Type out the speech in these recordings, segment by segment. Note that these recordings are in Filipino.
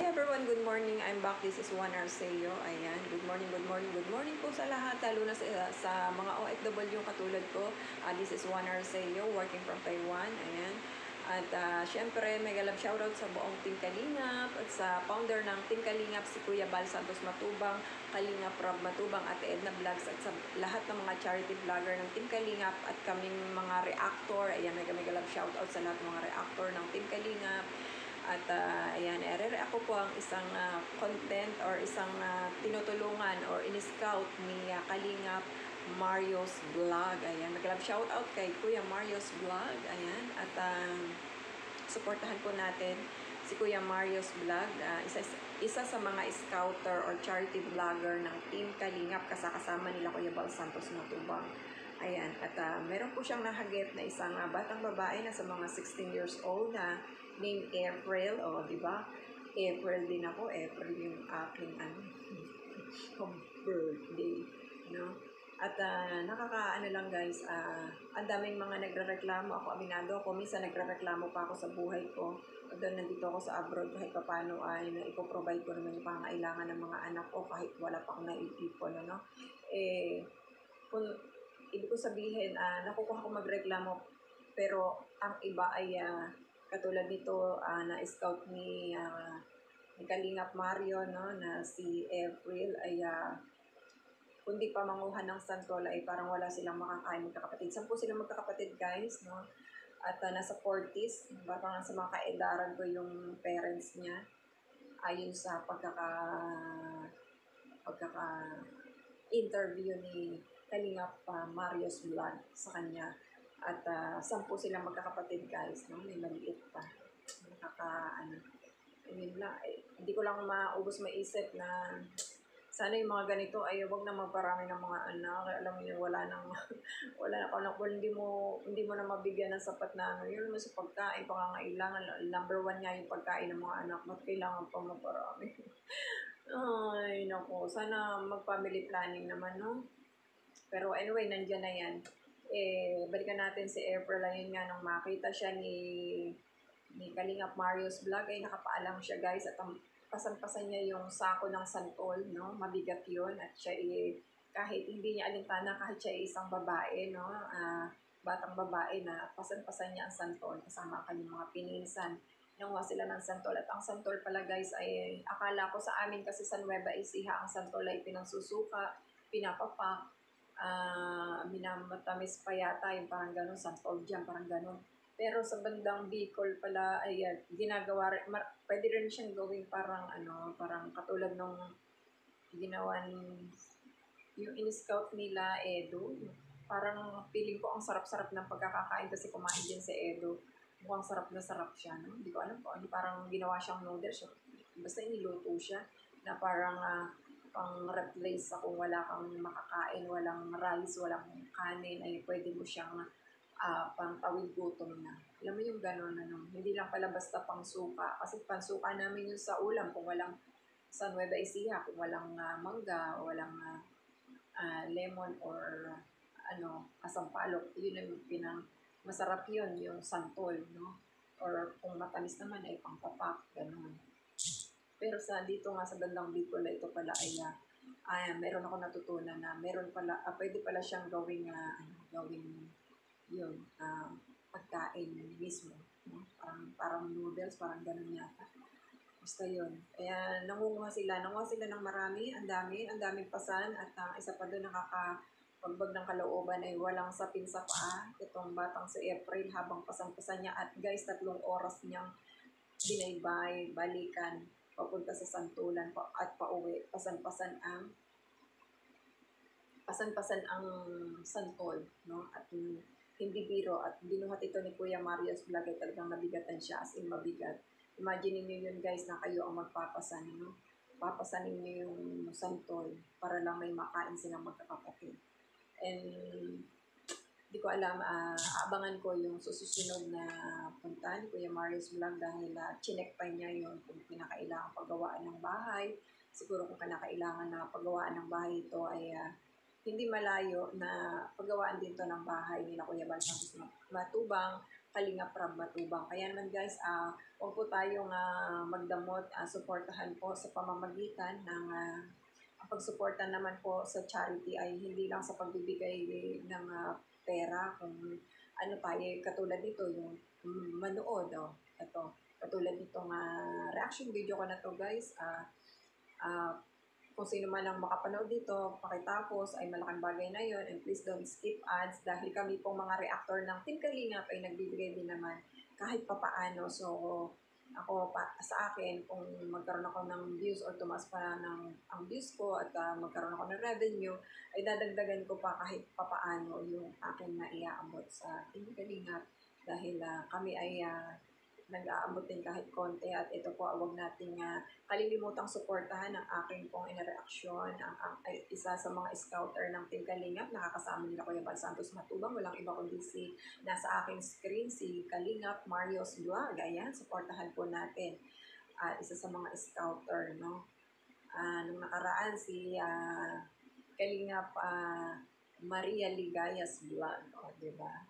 everyone, good morning. I'm back. This is Juan Arceo. Ayan, good morning po sa lahat, lalo na sa mga OFW katulad ko. This is Juan Arceo, working from Taiwan. Ayan. At syempre, mega love shoutout sa buong Team Kalingap at sa founder ng Team Kalingap, si Kuya Bal Santos Matubang, Kalingap Rob Matubang, at Edna Vlogs, at sa lahat ng mga charity vlogger ng Team Kalingap at kaming mga reactor. Ayan, mega love shoutout sa lahat ng mga reactor ng Team Kalingap. At ayan, ako po ang isang content or isang tinutulungan or in-scout ni Kalingap Mario's Vlog. Ayan, mag-love shoutout kay Kuya Mario's Vlog. Ayan, at supportahan po natin si Kuya Mario's Vlog. Isa sa mga scouter or charity vlogger ng Team Kalingap, kasama nila Kuya Bal Santos Matubang. Ayan, at meron po siyang nahagip na isang batang babae na sa mga 16 years old na named April. O, di ba? April din ako. April yung aking birthday. No? At nakakaano lang guys, ang daming mga nagrereklamo. Ako, aminado ako. Minsan nagrereklamo pa ako sa buhay ko. Doon nandito ako sa abroad, kahit paano ay ipoprovide ko naman yung pangailangan ng mga anak ko kahit wala pa akong naipipon. Ano? Kung ibig ko sabihin, nakukuha ko magreklamo, pero ang iba ay katulad nito na-scout ni Kalingap Mario, no, na si April ay kundi pa manguha ng santola ay parang wala silang makakain magkakapatid. 10 silang magkakapatid guys, no? At nasa 40s, parang sa mga kaedaran ko yung parents niya ayon sa interview ni Kalingap Mario's Vlog sa kanya. At 10 silang magkakapatid guys, no? May maliit pa. Yun lang. Hindi ko lang maubos maisip na sana yung mga ganito ay wag na magparami ng mga anak. Alam niyo, wala na hindi mo na mabigyan ng sapat na yun naman sa pagkain, pangangailangan. Number 1 nga yung pagkain ng mga anak. Ba't kailangan pa magparami? Ay, naku. Sana mag-family planning naman, no? Pero anyway, nandiyan na yan. Balikan natin si April. Ayun nga, nung makita siya ni Kalingap Mario's Vlog, ay nakapaalam siya guys, at pasan-pasan niya yung sako ng santol, no? Mabigat yun. At siya kahit hindi niya alintana, kahit siya isang babae, no? Batang babae, na pasan-pasan niya ang santol kasama ang kanyang mga pininsan. Nanguha sila ng santol. At ang santol pala guys ay, akala ko sa amin kasi sa Nueva Ecija, ang santol ay pinangsusuka, pinapapak, minamatamis pa yata, yung parang ganun, santol jam, parang ganun. Pero sa bandang Bicol pala ay ginagawa rin, pwede rin siyang gawing parang parang katulad nung ginawa yung in-scout nila Edo. Parang feeling ko ang sarap-sarap ng pagkakakain kasi kumain din sa Edo. Mukhang sarap na sarap siya, no? Hindi ko alam po, parang ginawa siyang noodles. Basta iniluto siya na parang pang-replace kung wala kang makakain, walang rice, walang kanin, ay pwede mo siyang pang-tawid gutom na. Alam mo yung gano'n, hindi lang pala basta pang-suka. Kasi pang-suka namin yun sa ulam kung walang sa Nueva Ecija, kung walang mangga, walang lemon or asampalok. Yun yung masarap yun, yung santol, no? Or kung matamis naman ay pang-papak, gano'n. Pero dito nga sa bandang Bicol, ito pala ay meron ako natutunan na meron pala, pwede pala siyang gawing yun, pagkain mismo, no? Parang noodles, parang ganun yata. Basta yun. Kaya nanguha sila ng marami, ang daming pasan, at isa pa doon nakakapagbag ng kalooban ay walang sapin sa paa. Itong batang si April, habang pasan-pasan niya, at guys, 3 oras niyang binaybay, balikan, papunta sa santulan at pauwi. Pasan-pasan ang santol, no? At hindi biro, at binuhat ito ni Kuya Mario's Vlog ay talagang nabigatan siya, as in mabigat. Imagine niyo yun guys, na kayo ang magpapasan, no? Papasanin niyo yung santol para lang may makain silang magkakapatid. And di ko alam, aabangan ko yung susunod na punta ni Kuya Mario's Vlog, dahil chinek pa niya yung kung kinakailangan paggawaan ng bahay. Siguro kung kinakailangan na paggawaan ng bahay ito ay hindi malayo na paggawaan dito ng bahay nila Kuya Bal Santos Matubang, Kalinga Prab Matubang. Kaya naman guys, huwag po tayong magdamot, suportahan po sa pamamagitan ng ang pagsuporta naman po sa charity ay hindi lang sa pagbibigay ng pera, kung ano tayo, katulad nito, yung manood, ito, katulad nitong reaction video ko na to guys, kung sino man ang makapanood dito, pakitapos ay malaking bagay na yon, and please don't skip ads dahil kami pong mga reactor ng Team Kalingap ay nagbibigay din naman kahit papaano. So, ako sa akin, kung magkaroon ako ng views or tumaas pa ang views ko at magkaroon ako ng revenue, ay dadagdagan ko pa kahit papaano yung akin na iaabot sa Team Kalingap dahil kami ay nag-aabot din kahit konti. At ito po, huwag nating kalilimutang suportahan ang aking pong inareaksyon. Ay isa sa mga scouter ng Team Kalingap, nakakasama nila Kuya Bal Santos Matubang, walang iba kundi si nasa aking screen, si Kalingap Mario's Vlog. Ayan, suportahan po natin. Isa sa mga scouter, no? Nung nakaraan, si Kalingap Maria Ligaya's Vlog, diba?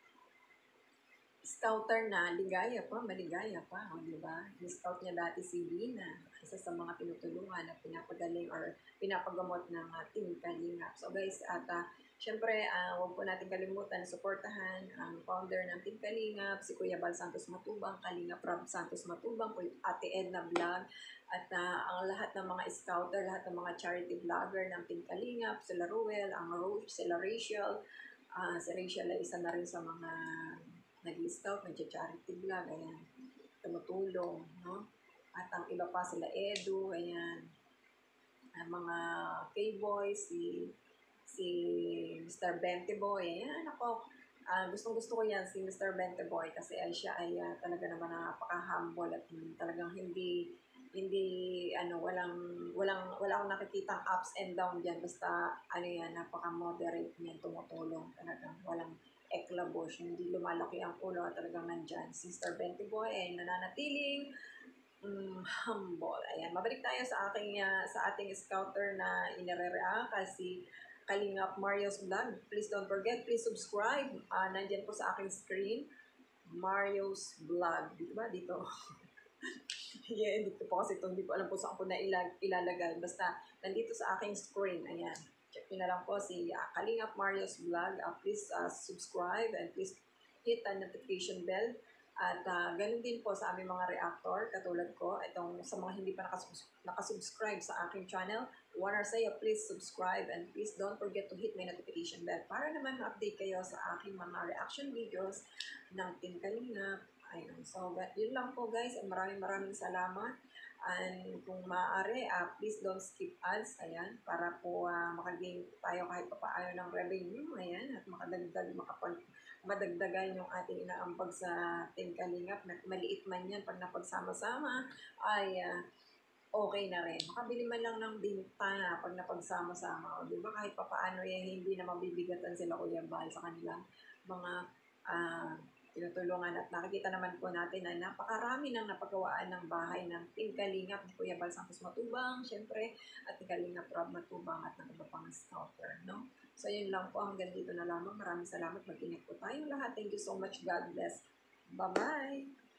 Scouter na ligaya pa, maligaya pa, diba? Ni-scout niya dati si Lina, isa sa mga tinutulungan at pinapagaling or pinapagamot ng Team Kalingap. So guys, at syempre, huwag po natin kalimutan, suportahan ang founder ng Team Kalingap, si Kuya Bal Santos Matubang, Kalinga Prab Santos Matubang, Ate Edna Vlog, at ang lahat ng mga scouter, lahat ng mga charity vlogger ng Team Kalingap, sila Ruel, sila Rachel, si Rachel ay isa na rin sa mga nag-scout, nag-charity vlog, ayan, tumutulong, no? At ang iba pa sila Edu, ayan, ang mga K-boys, si Mr. Bente Boy, ayan, ako, gustong-gusto ko yan, si Mr. Bente Boy, kasi siya ay talaga naman napaka-humble at talagang hindi wala akong nakikitang ups and down diyan, basta yan, napaka-moderate niyan, tumutulong, talagang walang eklabos, hindi lumalaki ang ulo at talagang nandyan. Sister Benty Boy ay nananatiling humble. Ayan, mabalik tayo sa ating scouter na inire-react kasi Kalingap Mario's Vlog. Please don't forget, please subscribe. Nandyan po sa aking screen, Mario's Vlog. Diba? Dito. Yeah, dito po kasi ito, hindi ko alam po saan ko na ilalagay. Basta, nandito sa aking screen. Ayan. Check nyo na lang po si Kalingap Mario's Vlog. Please subscribe and please hit the notification bell. At ganun din po sa aming mga reactor, katulad ko, itong sa mga hindi pa nakasubscribe sa aking channel, wanna say please subscribe and please don't forget to hit my notification bell para naman ma-update kayo sa aking mga reaction videos ng Team Kalingap. Ayun, so yun lang po guys, maraming salamat. And kung maaari, please don't skip ads, ayan, para po makagain tayo kahit papaano ng revenue, ayan, at madagdagan yung ating inaambag sa Team Kalingap, maliit man yan, pag napagsama-sama, ay okay na rin. Makabili man lang ng binta pag napagsama-sama, o diba, kahit papaano hindi na mabibigatan sila Kuya Bal sa kanilang mga tinutulungan. At nakikita naman po natin na napakarami ng napagawaan ng bahay ng Team Kalingap ni Kuya Bal Santos Matubang, syempre, at ni Kalingap Prab Matubang at ng iba pang scouter, no? So, yun lang po. Hanggang dito na lamang. Maraming salamat. Mag-ingat po tayong lahat. Thank you so much. God bless. Bye-bye!